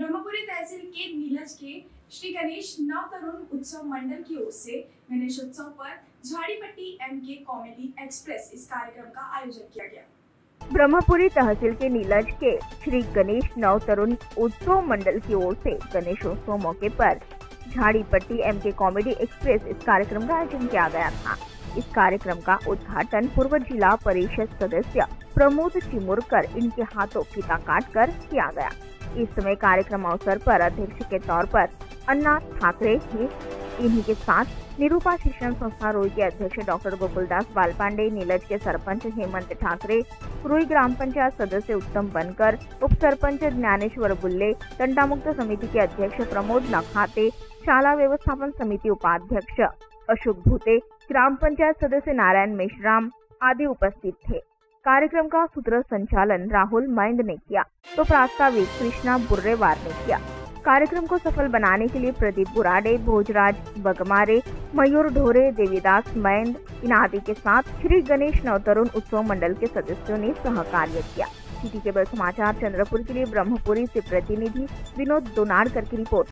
ब्रह्मपुरी तहसील के नीलज के श्री गणेश नवतरुण उत्सव मंडल की ओर से गणेशोत्सव पर झाड़ीपट्टी एमके कॉमेडी एक्सप्रेस इस कार्यक्रम का आयोजन किया गया। ब्रह्मपुरी तहसील के नीलज के श्री गणेश नवतरुण उत्सव मंडल की ओर से गणेशोत्सव मौके पर झाड़ीपट्टी एमके कॉमेडी एक्सप्रेस इस कार्यक्रम का आयोजन किया गया था। इस कार्यक्रम का उद्घाटन पूर्व जिला परिषद सदस्य प्रमोद चिमुरकर इनके हाथों फीता काटकर किया गया। इस समय कार्यक्रम अवसर पर अध्यक्ष के तौर पर अन्ना ठाकरे थे। इन्हीं के साथ निरूपा शिक्षण संस्था रुई के अध्यक्ष डॉक्टर गोकुलदास बालपांडे, नीलज के सरपंच हेमंत ठाकरे, रुई ग्राम पंचायत सदस्य उत्तम बनकर, उप सरपंच ज्ञानेश्वर बुल्ले, तंटामुक्त समिति के अध्यक्ष प्रमोद नखाते, शाला व्यवस्थापन समिति उपाध्यक्ष अशोक भूते, ग्राम पंचायत सदस्य नारायण मेश्राम आदि उपस्थित थे। कार्यक्रम का सूत्र संचालन राहुल मैंद ने किया तो प्रास्ताविक कृष्णा बुर्रेवार ने किया। कार्यक्रम को सफल बनाने के लिए प्रदीप बुराडे, भोजराज बगमारे, मयूर ढोरे, देवीदास मैंद इन आदि के साथ श्री गणेश नवतरुण उत्सव मंडल के सदस्यों ने सहकार्य किया। सिटी केबल समाचार चंद्रपुर के लिए ब्रह्मपुरी से प्रतिनिधि विनोद दोनाडकर की रिपोर्ट।